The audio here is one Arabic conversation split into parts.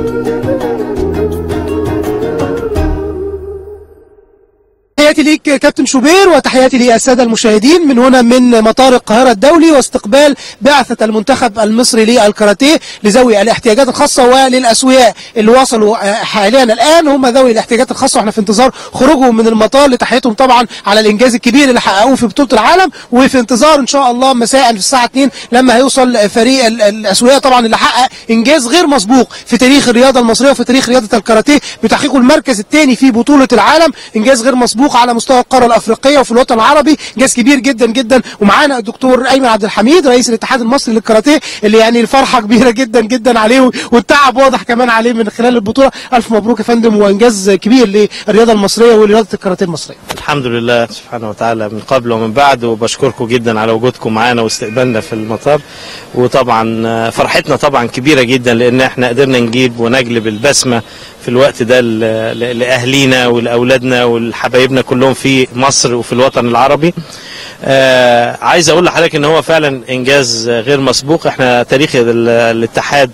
تحياتي ليك كابتن شوبير، وتحياتي للساده المشاهدين من هنا من مطار القاهره الدولي، واستقبال بعثه المنتخب المصري للكاراتيه لذوي الاحتياجات الخاصه وللاسوياء اللي وصلوا حاليا الان هم ذوي الاحتياجات الخاصه، واحنا في انتظار خروجهم من المطار لتحيتهم طبعا على الانجاز الكبير اللي حققوه في بطوله العالم، وفي انتظار ان شاء الله مساء في الساعه 2 لما هيوصل فريق الاسوياء طبعا اللي حقق انجاز غير مسبوق في تاريخ الرياضه المصريه وفي تاريخ رياضه الكاراتيه بتحقيقه المركز الثاني في بطوله العالم، انجاز غير مسبوق على مستوى القاره الافريقيه وفي الوطن العربي، انجاز كبير جدا جدا. ومعانا الدكتور ايمن عبد الحميد رئيس الاتحاد المصري للكاراتيه اللي يعني الفرحه كبيره جدا جدا عليه والتعب واضح كمان عليه من خلال البطوله. الف مبروك يا فندم، وانجاز كبير للرياضه المصريه ورياضه الكاراتيه المصريه. الحمد لله سبحانه وتعالى من قبل ومن بعد، وبشكركم جدا على وجودكم معانا واستقبالنا في المطار، وطبعا فرحتنا طبعا كبيره جدا لان احنا قدرنا نجيب ونجلب البسمه في الوقت ده لاهلينا ولاولادنا ولحبايبنا كلهم في مصر وفي الوطن العربي. عايز اقول لحضرتك ان هو فعلا انجاز غير مسبوق. احنا تاريخ الاتحاد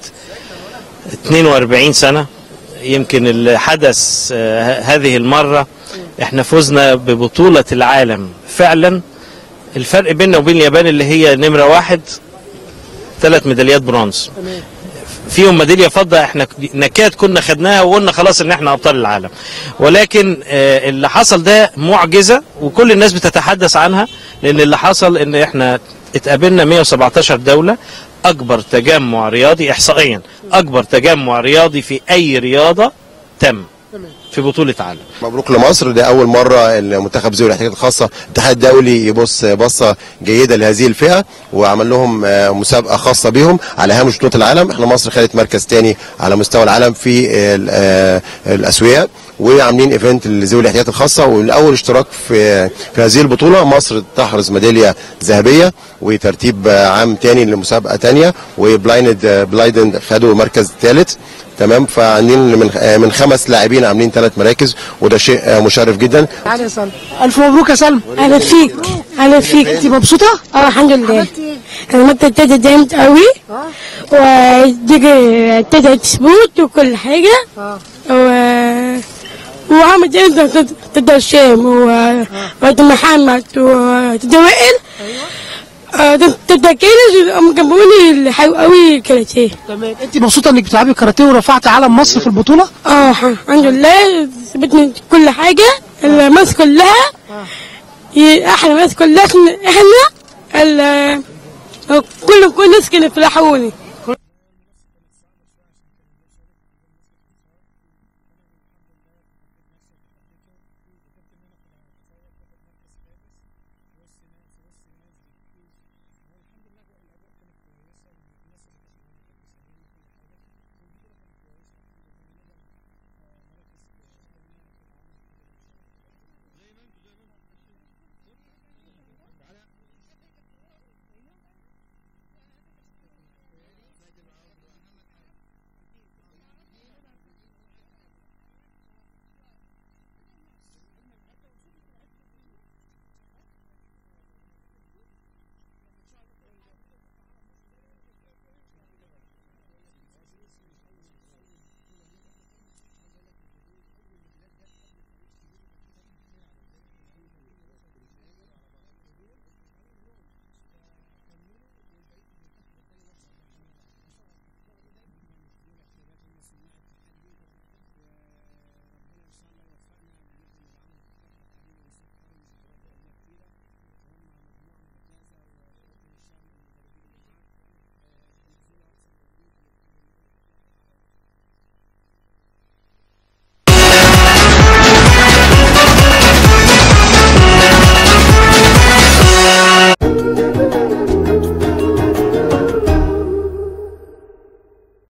42 سنه، يمكن اللي حدث هذه المره احنا فزنا ببطوله العالم. فعلا الفرق بيننا وبين اليابان اللي هي نمره 1 3 ميداليات برونز، فيهم ميداليه فضه احنا نكاد كنا خدناها وقلنا خلاص ان احنا ابطال العالم، ولكن اللي حصل ده معجزه وكل الناس بتتحدث عنها، لان اللي حصل ان احنا اتقابلنا 117 دوله، اكبر تجمع رياضي احصائيا، اكبر تجمع رياضي في اي رياضه تم في بطولة عالم. مبروك لمصر، ده أول مرة المنتخب ذوي الاحتياجات الخاصة الاتحاد الدولي يبص بصة جيدة لهذه الفئة وعمل لهم مسابقة خاصة بهم على هامش بطولة العالم. احنا مصر خدت مركز ثاني على مستوى العالم في الأسوياء، وعاملين ايفنت لذوي الاحتياجات الخاصة، والأول اشتراك في هذه البطولة مصر تحرز ميدالية ذهبية وترتيب عام ثاني لمسابقة ثانية، وبلايند خدوا مركز ثالث. تمام، فعاملين من 5 لاعبين عاملين 3 مراكز، وده شيء مشرف جدا. تعالي يا سلمى. الف مبروك يا سلمى. اهلا فيك. اهلا فيك. انت مبسوطه؟ الحمد لله. انا ابتديت جامد قوي ودي ابتدت سبوت وكل حاجه وعمل جامد ضد الشام وضد محمد وضد وائل ضد كينز جنبوني حلو قوي كاراتيه. تمام، انت مبسوطه انك بتلعبي كاراتيه ورفعت علم مصر في البطوله؟ الحمد لله، ثبتنا كل حاجه، مصر كلها احنا مصر كلها، احنا كل الناس كانوا يفرحوني.